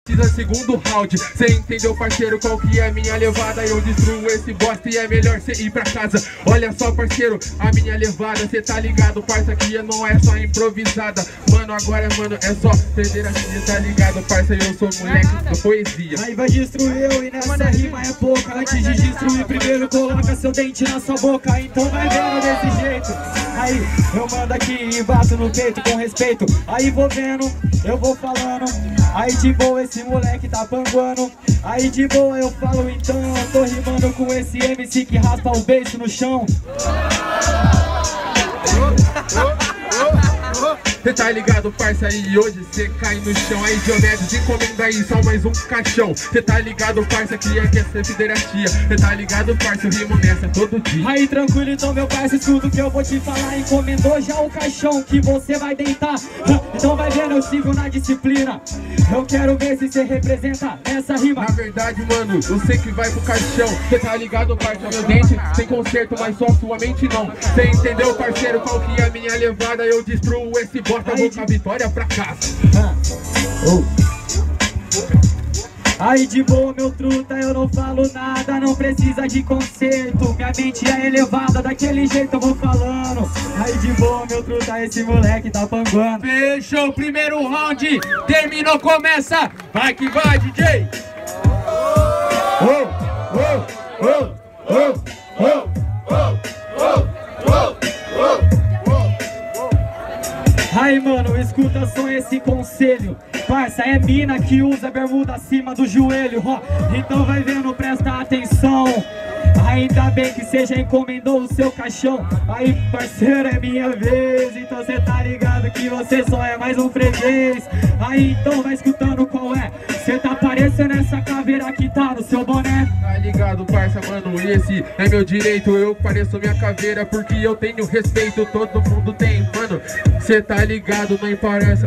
Segundo round, cê entendeu, parceiro, qual que é a minha levada? Eu destruo esse bosta e é melhor cê ir pra casa. Olha só, parceiro, a minha levada, cê tá ligado, parça, que não é só improvisada. Mano, agora, mano, é só perder a vida, tá ligado, parça, eu sou moleque da poesia. Aí vai destruir eu e nessa rima é pouca. Antes de destruir, primeiro coloca seu dente na sua boca. Então vai vendo desse jeito. Aí eu mando aqui e bato no peito com respeito. Aí vou vendo, eu vou falando. Aí de boa esse moleque tá panguando. Aí de boa eu falo então. Eu tô rimando com esse MC que raspa o beijo no chão. Cê tá ligado, parça, e hoje cê cai no chão. Aí Diomedes, encomenda aí só mais um caixão. Cê tá ligado, parça, que é ser federatia. Cê tá ligado, parça, eu rimo nessa todo dia. Aí tranquilo então, meu parça, escuta o que eu vou te falar. Encomendou já o caixão que você vai deitar. Então vai vendo, eu sigo na disciplina. Eu quero ver se cê representa essa rima. Na verdade, mano, eu sei que vai pro caixão. Cê tá ligado, parça, meu dente tem conserto, mas só sua mente não. Cê entendeu, parceiro, qual que é a minha levada? Eu destruo esse bosta, vou com a vitória pra casa. Aí de boa, meu truta, eu não falo nada, não precisa de conserto. Minha mente é elevada, daquele jeito eu vou falando. Aí de boa, meu truta, esse moleque tá panguando. Fechou o primeiro round, terminou, começa. Vai que vai, DJ. Aí mano, escuta só esse conselho. Parça, é mina que usa bermuda acima do joelho, ó. Então vai vendo, presta atenção. Ainda bem que cê já encomendou o seu caixão. Aí parceiro, é minha vez. Então cê tá ligado que você só é mais um freguês. Aí então vai escutando qual é. Cê tá parecendo essa caveira que tá no seu boné. Tá ligado, parça, mano, esse é meu direito. Eu pareço minha caveira porque eu tenho respeito. Todo mundo tem, mano. Cê tá ligado, não parece.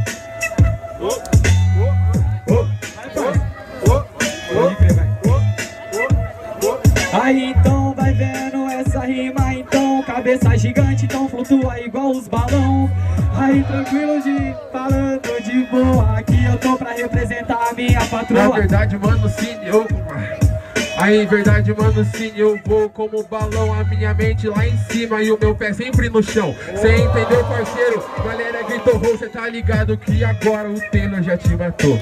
Aí então vai vendo essa rima, então cabeça gigante, então flutua igual os balão. Aí tranquilo de falando de boa, aqui eu tô pra representar a minha patroa. Na verdade, mano, sim, Aí, verdade, mano, sim, eu vou como balão. A minha mente lá em cima e o meu pé sempre no chão. Cê entendeu, parceiro? Galera gritou, cê tá ligado que agora o Taylor já te matou.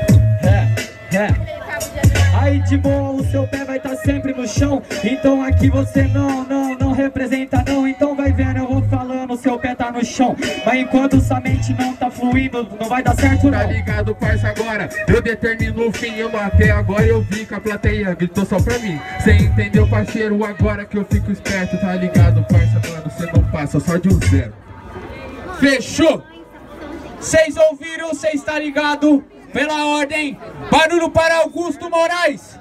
Aí de boa o seu pé vai estar sempre no chão. Então aqui você não representa não. Então vai vendo, eu vou falando, o seu pé tá no chão. Mas enquanto sua mente não tá fluindo, não vai dar certo não. Tá ligado, parça, agora eu determino o fim. Eu até agora eu vi que a plateia gritou só pra mim. Cê entendeu, parceiro, agora que eu fico esperto. Tá ligado, parça, mano, cê não passa só de um zero. Fechou. Cês ouviram, cês tá ligado? Pela ordem, barulho para Augusto Moraes.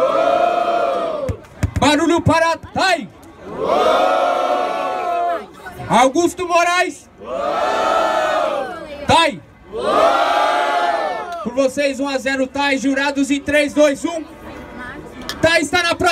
Barulho para Tai. Augusto Moraes. Tai. Por vocês 1 a 0 Tai, jurados em 3, 2, 1. Tai está na prova.